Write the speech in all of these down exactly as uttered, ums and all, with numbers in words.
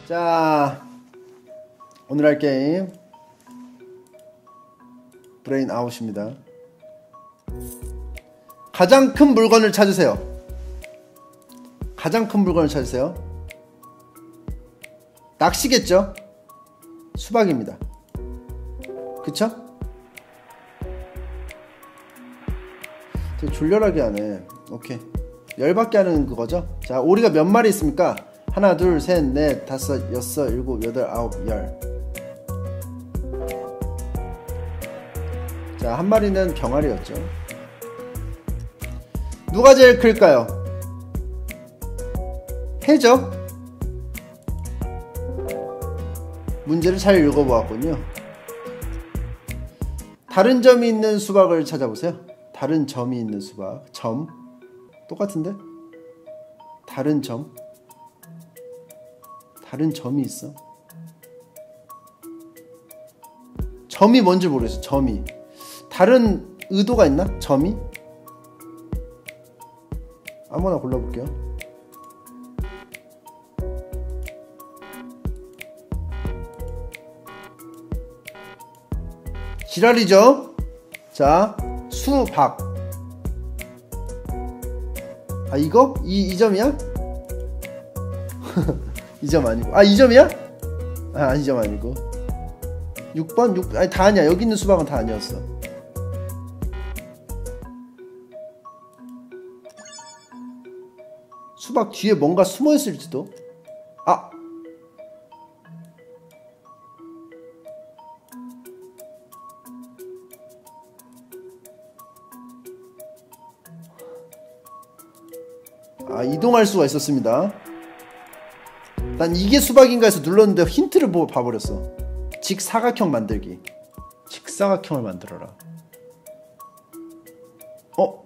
자, 오늘 할 게임 브레인 아웃입니다. 가장 큰 물건을 찾으세요. 가장 큰 물건을 찾으세요. 낚시겠죠? 수박입니다. 그쵸? 되게 졸렬하게 하네. 오케이. 열받게 하는 그거죠? 자, 오리가 몇 마리 있습니까? 하나, 둘, 셋, 넷, 다섯, 여섯, 일곱, 여덟, 아홉, 열. 자, 한 마리는 병아리였죠. 누가 제일 클까요? 해죠? 문제를 잘 읽어보았군요. 다른 점이 있는 수박을 찾아보세요. 다른 점이 있는 수박. 점. 똑같은데? 다른 점. 다른 점이 있어. 점이 뭔지 모르겠어. 점이. 다른 의도가 있나? 점이? 아무거나 골라볼게요. 지랄이죠? 자, 수박. 아, 이거? 이, 이 점이야? 이 점 아니고. 아, 이 점이야? 아, 이 점 아니고. 육 번? 육, 아니, 다 아니야. 여기 있는 수박은 다 아니었어. 수박 뒤에 뭔가 숨어있을지도? 아! 아, 이동할 수가 있었습니다. 난 이게 수박인가 해서 눌렀는데 힌트를 보고 봐버렸어. 직사각형 만들기. 직사각형을 만들어라. 어?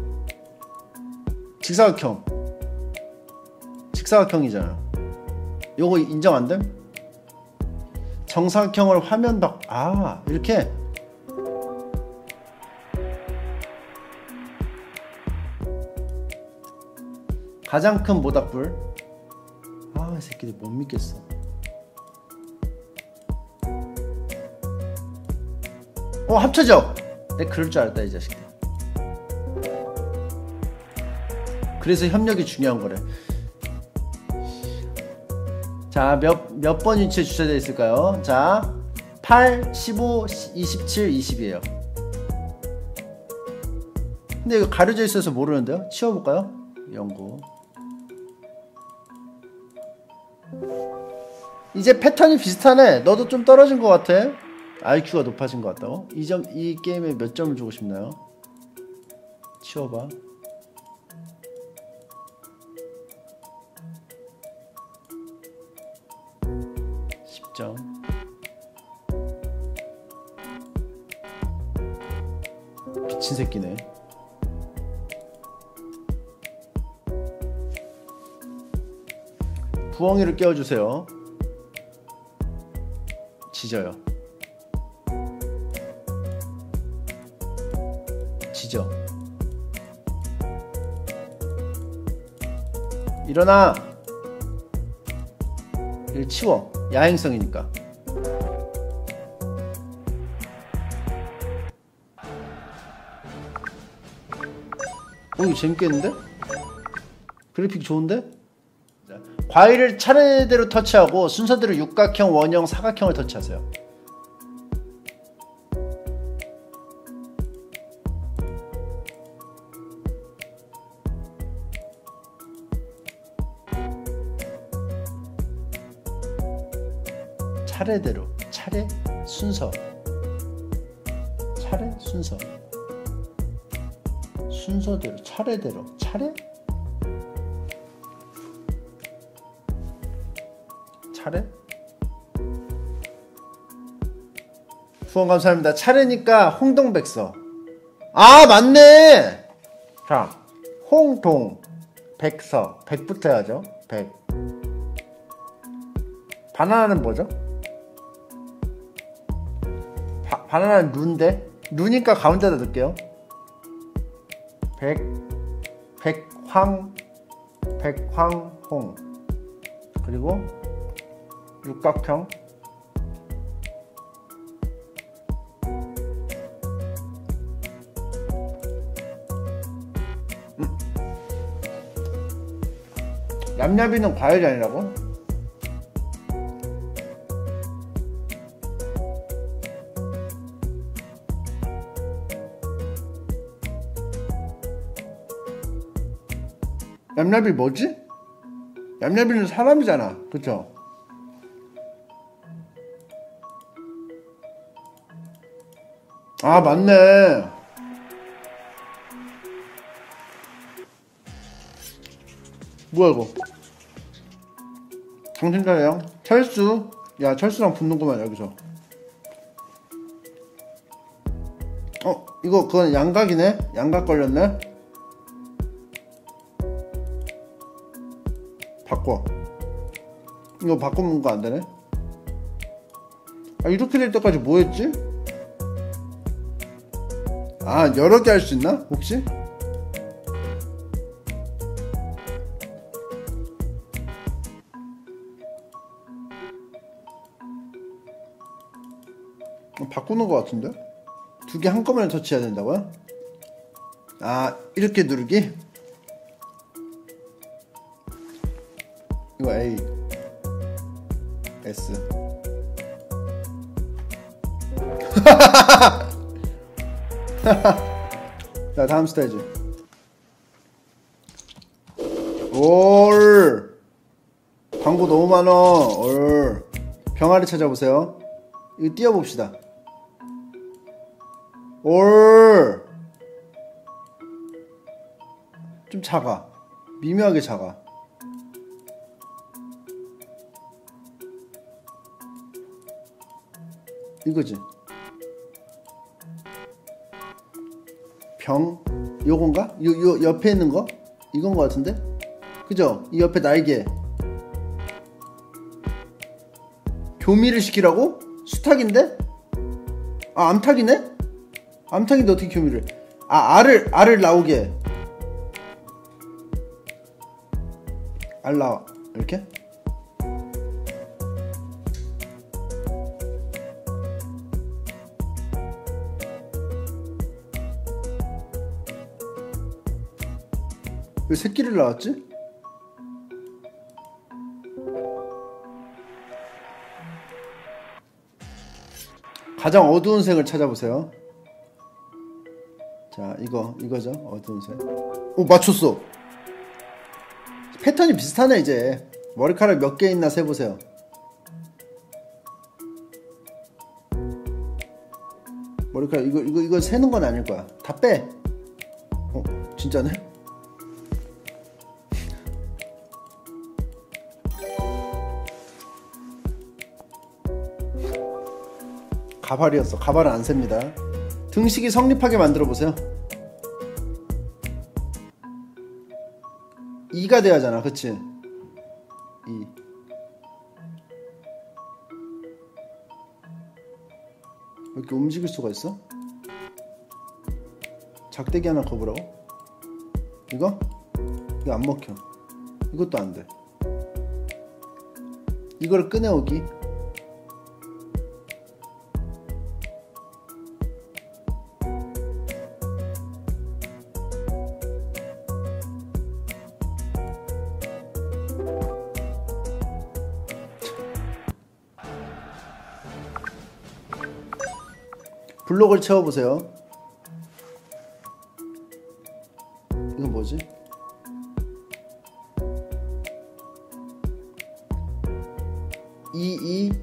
직사각형. 직사각형이잖아. 요거 인정 안 됨? 정사각형을 화면 박, 아, 이렇게. 가장 큰 모닥불. 아, 이 새끼들 못 믿겠어. 어, 합쳐져. 내가 그럴 줄 알았다, 이 자식들. 그래서 협력이 중요한 거래. 자, 몇, 몇 번 위치에 주차되어 있을까요? 자, 팔, 십오, 이십칠, 이십이에요. 근데 이거 가려져 있어서 모르는데요? 치워볼까요? 연구. 이제 패턴이 비슷하네. 너도 좀 떨어진 것 같아. 아이큐가 높아진 것 같다고? 이 점, 이 게임에 몇 점을 주고 싶나요? 치워봐. 십 점. 미친 새끼네. 부엉이를 깨워주세요. 지져요. 지져. 일어나. 일 치워. 야행성이니까. 어, 이거 재밌겠는데? 그래픽 좋은데? 과일을 차례대로 터치하고 순서대로 육각형, 원형, 사각형을 터치하세요. 차례대로, 차례, 순서. 차례, 순서. 순서대로, 차례대로, 차례? 차례? 후원 감사합니다. 차례니까 홍동백서. 아, 맞네. 자, 홍동 백서. 백부터 해야죠. 백. 바나나는 뭐죠? 바, 바나나는 룬데? 룬이니까 가운데다 넣을게요. 백, 백황, 백황홍. 그리고 육각형. 음. 얌얌이는 과일이 아니라고? 얌얌이 뭐지? 얌얌이는 사람이잖아, 그쵸? 아, 맞네. 뭐야 이거? 정신 차려. 철수. 야, 철수랑 붙는구만 여기서. 어, 이거 그건 양각이네? 양각 걸렸네? 바꿔. 이거 바꾸는 거 안 되네? 아, 이렇게 될 때까지 뭐 했지? 아, 여러 개 할 수 있나? 혹시? 어, 바꾸는 거 같은데? 두 개 한꺼번에 터치해야 된다고요? 아, 이렇게 누르기? 이거 A S 자, 다음 스테이지. 올 광고 너무 많어. 올 병아리 찾아보세요. 이거 띄워봅시다. 올 좀 작아. 미묘하게 작아. 이거지. 병 요건가? 요, 요 옆에 있는 거? 이건 거 같은데? 그죠? 이 옆에 날개. 교미를 시키라고? 수탉인데? 아, 암탉이네? 암탉인데 어떻게 교미를? 아, 알을 알을 나오게. 알 나와. 이렇게? 왜 새끼를 낳았지? 가장 어두운 색을 찾아보세요. 자, 이거 이거죠. 어두운 색. 오, 맞췄어. 패턴이 비슷하네. 이제 머리카락 몇 개 있나 세보세요. 머리카락 이거 이거 이거 세는 건 아닐 거야. 다 빼. 어, 진짜네? 가발이었어. 가발은 안 셉니다. 등식이 성립하게 만들어 보세요. 이가 돼야 하잖아, 그치? 이. 왜 이렇게 움직일 수가 있어? 작대기 하나 거부라고? 이거? 이거 안 먹혀. 이것도 안 돼. 이걸 꺼내오기. 블록을 채워보세요. 이건 뭐지? 이, 이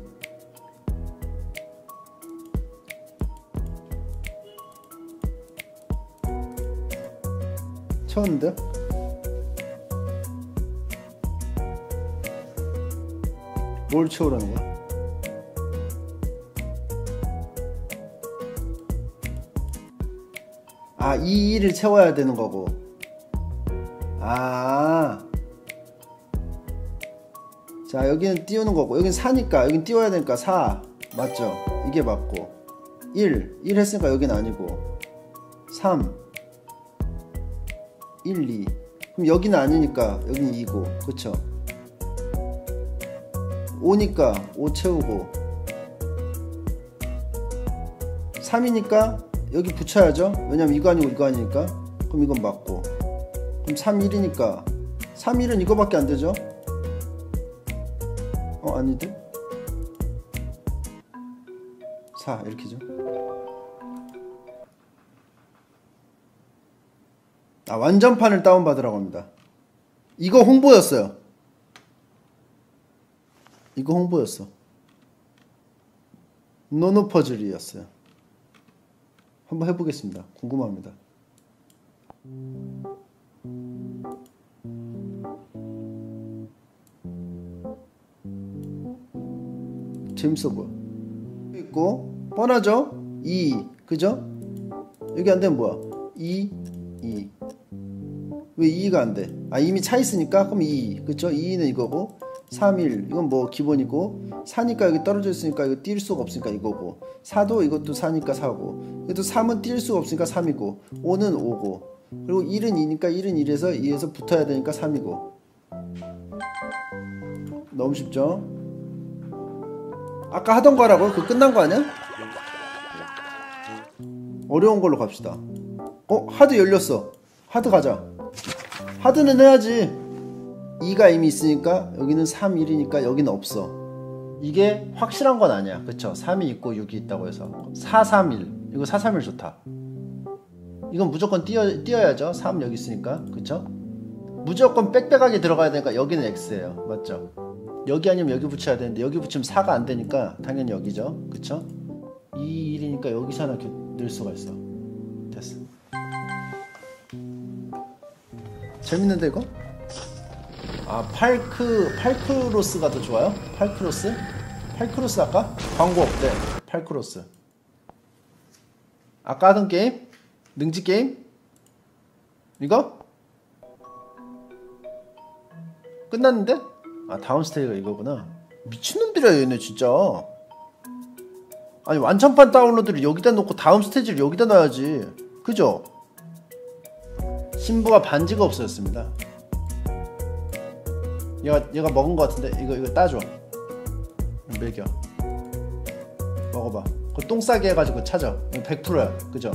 채웠는데요? 뭘 채우라는 거야? 아, 이, 이를 채워야 되는 거고. 아. 자, 여기는 띄우는 거고. 여긴 사니까, 여긴 띄워야 되니까 사. 맞죠? 이게 맞고. 일. 일 했으니까 여긴 아니고. 삼. 일, 이. 그럼 여기는 아니니까 여긴 이고. 그쵸? 오니까 오 채우고, 삼이니까 여기 붙여야죠. 왜냐면 이거 아니고 이거 아니니까. 그럼 이건 맞고, 그럼 삼, 일이니까 삼, 일은 이거밖에 안 되죠. 어 아니지, 사 이렇게죠. 아, 완전판을 다운받으라고 합니다. 이거 홍보였어요. 이거 홍보였어. 노노 퍼즐이었어요. 한번 해보겠습니다. 궁금합니다. 재밌어 보여. 있고 뻔하죠? 이, 그죠? 여기 안 되면 뭐야? 이, 이. 왜 이가 안 돼? 아, 이미 차 있으니까. 그럼 이, 그쵸? 이는 이거고, 삼, 일 이건 뭐 기본이고, 사니까 여기 떨어져 있으니까 이거 뛸 수가 없으니까 이거고, 사도 이것도 사니까 사고, 이것도 삼은 뛸 수가 없으니까 삼이고, 오는 오고, 그리고 일은 이니까 일은 일에서 이에서 붙어야 되니까 삼이고. 너무 쉽죠? 아까 하던 거라고? 그거 끝난 거 아니야? 어려운 걸로 갑시다. 어? 하드 열렸어. 하드 가자. 하드는 해야지. 이가 이미 있으니까 여기는 삼, 일이니까 여기는 없어. 이게 확실한 건 아니야. 그쵸? 삼이 있고 육이 있다고 해서 사, 삼, 일. 이거 사, 삼, 일 좋다. 이건 무조건 띄어, 띄어야죠. 삼 여기 있으니까. 그쵸? 무조건 빽빽하게 들어가야 되니까 여기는 X예요. 맞죠? 여기 아니면 여기 붙여야 되는데 여기 붙이면 사가 안 되니까 당연히 여기죠. 그쵸? 이, 일이니까 여기서 하나 넣을 수가 있어. 됐어. 재밌는데 이거? 아, 팔크, 팔크로스가 더 좋아요? 팔크로스? 팔크로스 할까? 광고 없대. 팔크로스. 아까 하던 게임? 능지 게임? 이거? 끝났는데? 아, 다음 스테이지가 이거구나. 미친놈들이야 얘네 진짜. 아니, 완전판 다운로드를 여기다 놓고 다음 스테이지를 여기다 놔야지. 그죠? 신부가 반지가 없어졌습니다. 얘가, 얘가 먹은 거 같은데 이거 이거 따줘. 먹여. 먹어봐. 그거 똥 싸게 해가지고 찾아. 백 퍼센트야. 그죠?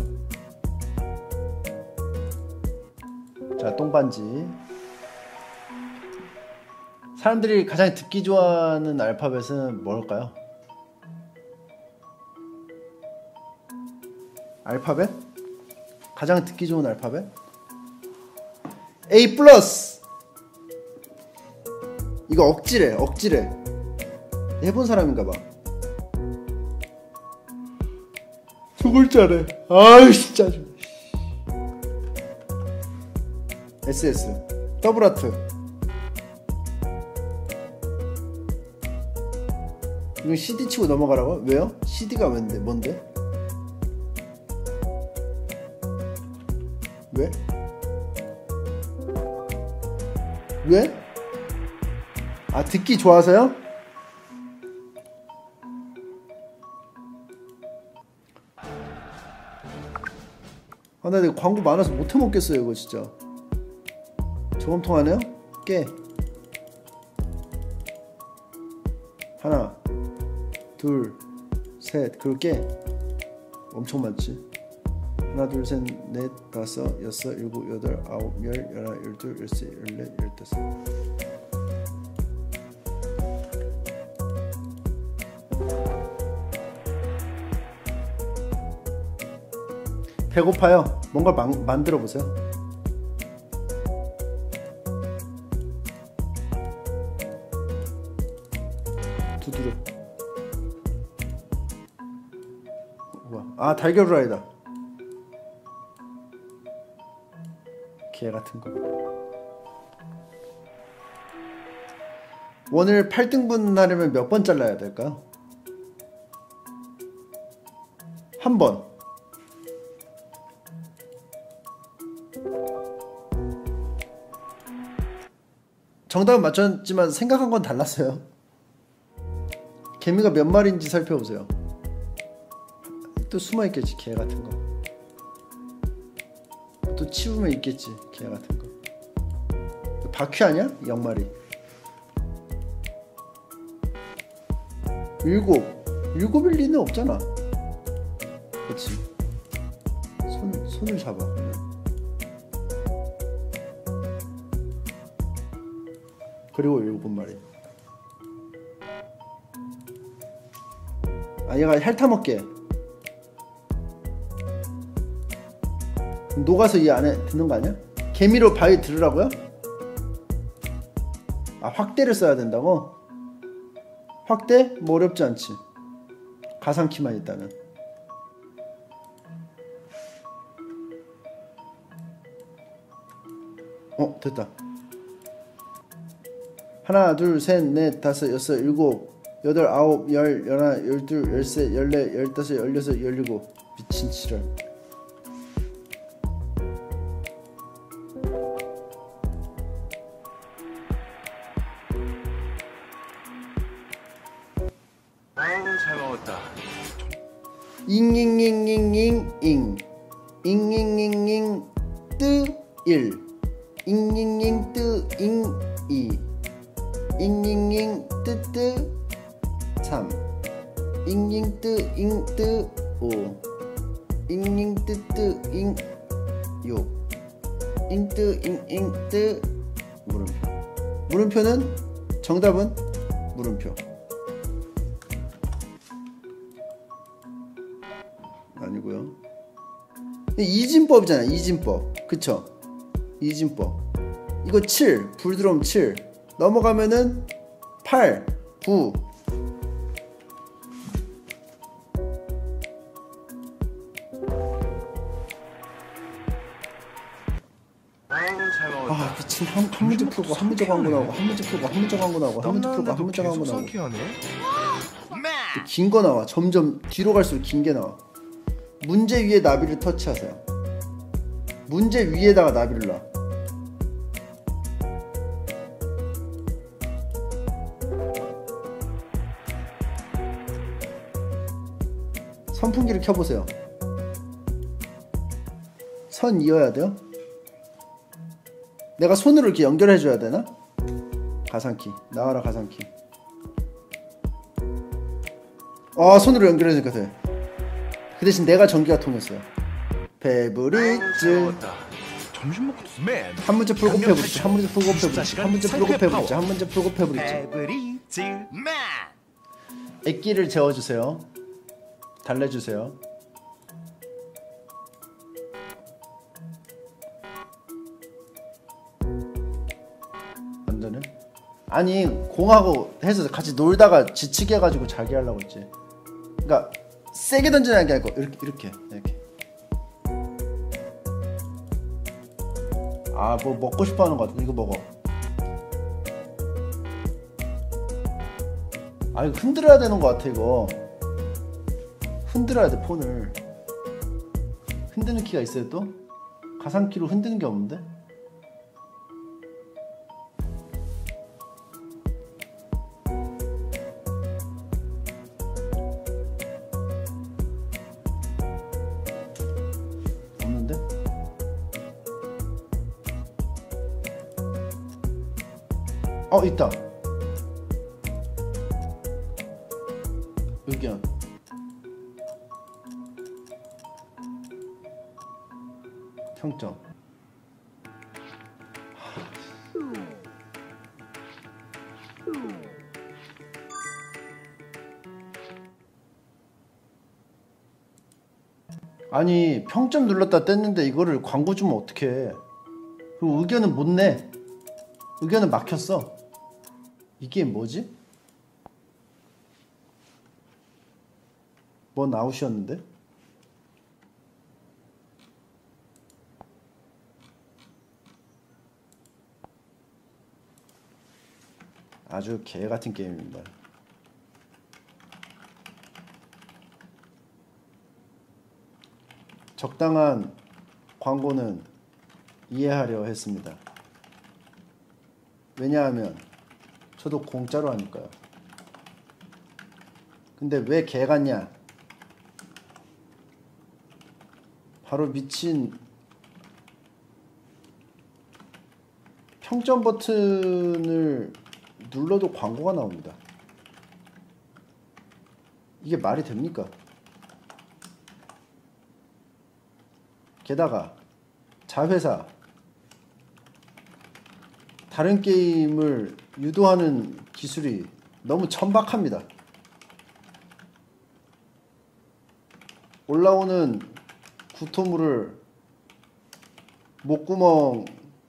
자, 똥반지. 사람들이 가장 듣기 좋아하는 알파벳은 뭘까요? 알파벳? 가장 듣기 좋은 알파벳? A 플러스. 이거 억지래, 억지래. 해본 사람인가봐. 두 글자래. 아유 진짜. 에스에스 더블 하트. 이건 씨디 치고 넘어가라고? 왜요? 씨디가 뭔데? 뭔데? 왜? 왜? 아, 듣기 좋아서요? 아, 나 이거 광고 많아서 못 해먹겠어요 이거 진짜. 저금통 하네요? 깨. 하나 둘 셋. 그리고 깨. 엄청 많지. 하나 둘 셋 넷 다섯 여섯 일곱 여덟 아홉 열 열하나 열둘 열세 열넷 열다섯. 배고파요. 뭔가 만, 만들어 보세요. 두드려. 우와. 아, 달걀 후라이다. 개 같은 거. 원을 팔 등분 하려면 몇 번 잘라야 될까요? 한 번. 정답은 맞췄지만 생각한 건 달랐어요. 개미가 몇 마리인지 살펴보세요. 또 숨어있겠지, 개 같은 거. 또 치우면 있겠지, 개 같은 거. 바퀴 아니야? 영 마리. 일곱. 일곱일 리는 없잖아. 그치. 손, 손을 잡아. 그리고 일곱 마리. 아, 얘가 핥아먹게. 녹아서 이 안에 드는 거 아니야? 개미로 바위 들으라고요? 아, 확대를 써야 된다고? 확대? 뭐 어렵지 않지. 가상키만 있다면. 어, 됐다. 하나, 둘, 셋, 넷, 다섯, 여섯, 일곱, 여덟, 아홉, 열, 열하나, 열둘, 열세, 열네, 열다섯, 열여섯, 열일곱. 미친 지랄. 아우, 잘 먹었다. 잉잉잉잉잉잉 잉잉잉잉 뜨일 잉잉잉 뜨잉이 잉잉잉 뜨뜨 삼 잉잉 뜨잉 뜨오 잉잉 뜨뜨 잉 육 잉 뜨 잉 잉 뜨 물음표. 물음표는 정답은 물음표. 아니고요. 이진법이잖아. 이진법. 그쵸? 이진법. 이거 칠. 불 들어오면 칠. 넘어가면은 팔, 구. 아, 미친. 한, 한 문제 풀고 한 문제 광고 나오고 한 문제 풀고 한 문제 광고 나오고 한 문제 풀고 한 문제 광고 나오고. 긴 거 나와. 점점 뒤로 갈수록 긴 게 나와. 문제 위에 나비를 터치하세요. 문제 위에다가 나비를 놔. 선풍기를 켜보세요. 선 이어야 돼요? 내가 손으로 이렇게 연결해줘야 되나? 가상키. 나와라 가상키. 아, 손으로 연결해주니까 돼. 그 대신 내가 전기가 통했어요. 페브리즈. 점심 먹고 맨. 한 문제 풀고 페브리즈. 한 문제 풀고 페브리즈. 한 문제 풀고 페브리즈. 한 문제 풀고 페브리즈. 페브리즈 맨. 액기를 재워주세요. 달래주세요. 완전해? 아니, 공하고 해서 같이 놀다가 지치게 해가지고 자기 하려고 했지. 그러니까 세게 던지는 게 아니고 이렇게 이렇게 이렇게. 아, 뭐 먹고 싶어 하는 것 같아. 이거 먹어. 아, 이거 흔들어야 되는 것 같아. 이거 흔들어야 돼. 폰을 흔드는 키가 있어요. 또 가상키로 흔드는 게 없는데. 없는데? 어, 있다. 의견. 평점. 아니, 평점 눌렀다 뗐는데 이거를 광고 주면 어떡해. 그리고 의견은 못 내. 의견은 막혔어. 이게 뭐지? 뭔 아웃이었는데? 아주 개같은 게임입니다. 적당한 광고는 이해하려 했습니다. 왜냐하면 저도 공짜로 하니까요. 근데 왜 개 같냐? 바로 미친 평점 버튼을 눌러도 광고가 나옵니다. 이게 말이 됩니까? 게다가 자회사 다른 게임을 유도하는 기술이 너무 천박합니다. 올라오는 구토물을 목구멍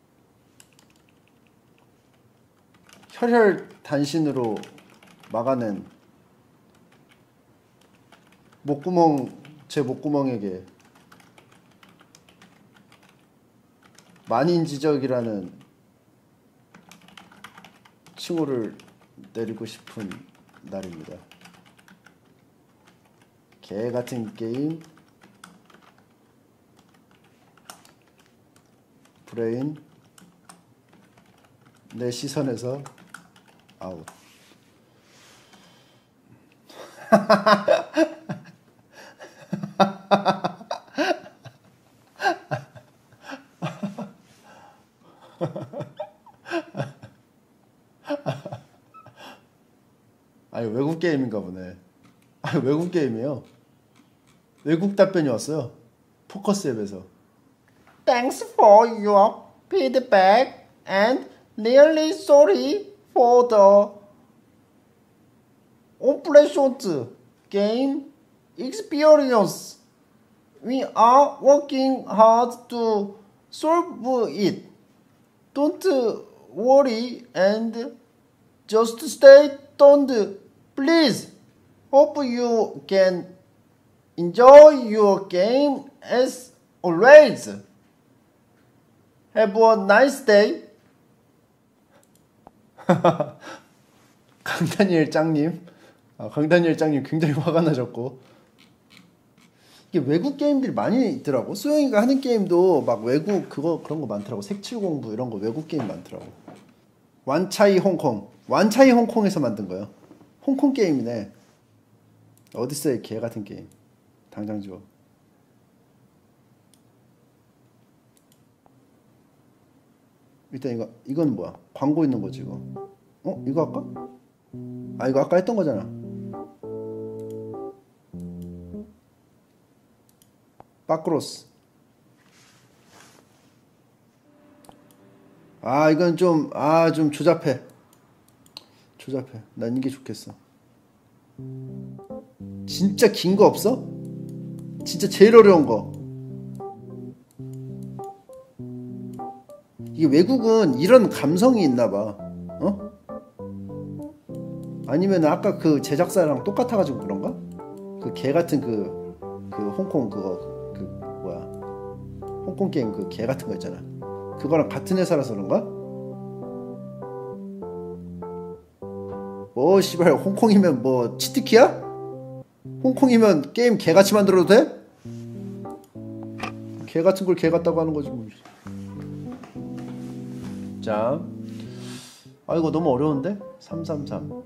혈혈단신으로 막아낸 목구멍 제 목구멍에게 만인지적이라는 칭호를 내리고 싶은 날입니다. 개 같은 게임, 브레인, 내 시선에서 아웃. 아니 외국 게임인가 보네. 아니 외국 게임이에요. 외국 답변이 왔어요. 포커스 앱에서. Thanks for your feedback and really sorry for the unpleasant game experience. We are working hard to solve it. Don't worry and just stay tuned, please. Hope you can enjoy your game as always. Have a nice day. 강다니엘 짱님, 아, 강다니엘 짱님 굉장히 화가 나셨고, 이게 외국 게임들이 많이 있더라고. 수영이가 하는 게임도 막 외국 그거 그런 거 많더라고. 색칠공부 이런 거 외국 게임 많더라고. 완차이 홍콩, 완차이 홍콩에서 만든 거예요. 홍콩 게임이네. 어딨어 이 개 같은 게임. 당장 줘. 일단 이거 이건 뭐야? 광고 있는 거지 이거. 어? 이거 할까? 아 이거 아까 했던 거잖아. 빠크로스. 아 이건 좀 아 좀 조잡해. 조잡해. 난 이게 좋겠어. 진짜 긴 거 없어? 진짜 제일 어려운 거. 이게 외국은 이런 감성이 있나봐. 어? 아니면 아까 그 제작사랑 똑같아가지고 그런가? 그 개 같은 그, 그 홍콩 그거, 그 뭐야. 홍콩 게임 그 개 같은 거 있잖아. 그거랑 같은 회사라서 그런가? 뭐, 씨발, 홍콩이면 뭐, 치트키야? 홍콩이면 게임 개같이 만들어도 돼? 개 같은 걸 개 같다고 하는 거지, 뭐. 자, 아 이거 너무 어려운데? 삼삼삼.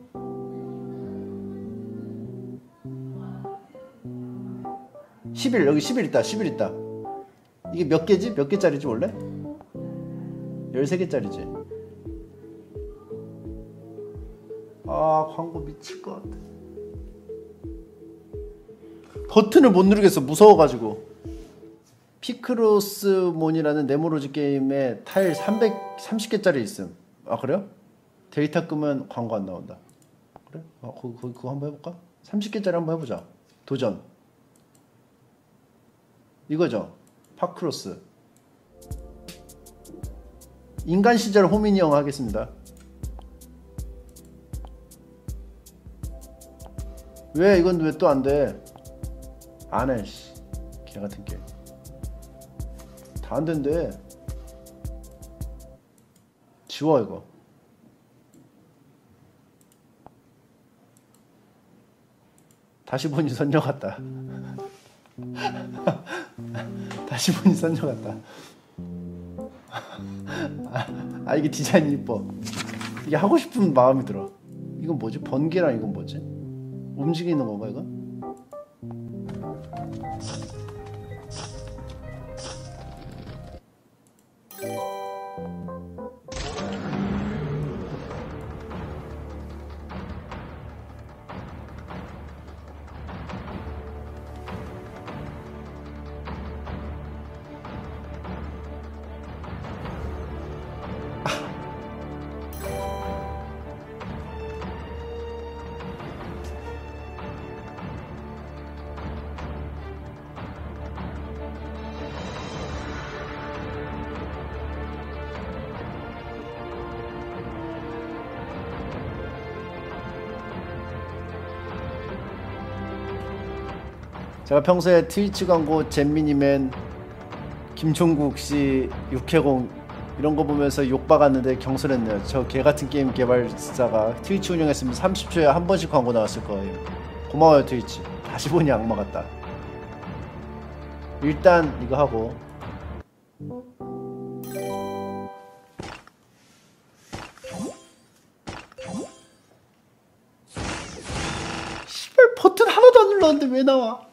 십일, 여기 십일 있다. 십일 있다. 이게 몇 개지? 몇 개짜리지 원래? 열세 개짜리지. 아 광고 미칠 것 같아. 버튼을 못 누르겠어. 무서워가지고. 피크로스몬이라는 네모로즈 게임에 타일 삼백삼십 개짜리 있음. 아 그래요? 데이터 끄면 광고 안 나온다. 그래? 아 거기 거기 그거 한번 해볼까? 삼십 개짜리 한번 해보자. 도전. 이거죠. 파크로스. 인간 시절 호민이 형 하겠습니다. 왜 이건 왜 또 안 돼? 안 해. 씨. 개 같은 게임. 다 안 된대. 지워 이거. 다시 보니 선녀 같다. 다시 보니 선녀 같다. 아, 아 이게 디자인이 이뻐. 이게 하고 싶은 마음이 들어. 이건 뭐지? 번개랑 이건 뭐지? 움직이는 건가 이건? 제가 평소에 트위치 광고 잼미니맨 김종국씨 육해공 이런거 보면서 욕박았는데 경솔했네요. 저 개같은 게임 개발자가 트위치 운영했으면 삼십 초에 한 번씩 광고 나왔을 거예요. 고마워요 트위치. 다시 보니 악마 같다. 일단 이거 하고 씨발 버튼 하나도 안 눌렀는데 왜 나와?